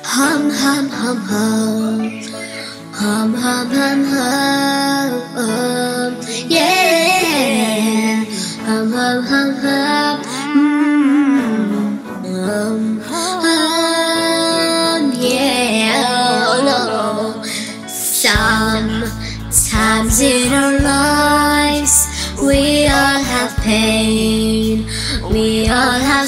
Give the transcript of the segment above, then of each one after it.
Hum hum hum hum, hum hum hum hum, yeah. Hum hum hum hum, yeah. Oh, no. Sometimes in our lives we all have pain, we all have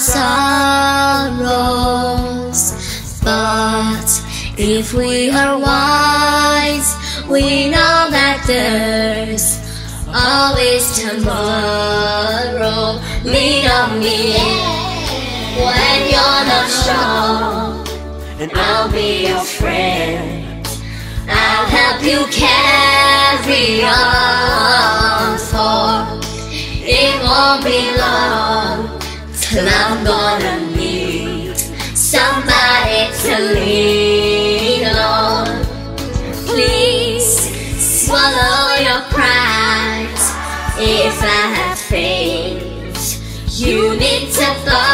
sorrows. But if we are wise, we know that there's always tomorrow. Lean on me when you're not strong, and I'll be your friend. I'll help you carry on, for it won't be long till I'm gonna need somebody to lean on. Please swallow your pride. If I have faith, you need to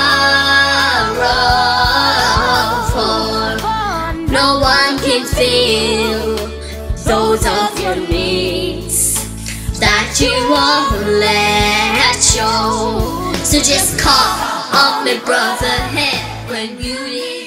borrow, for no one can feel those of your needs that you won't let show. So just call on me, brother, hey, when you need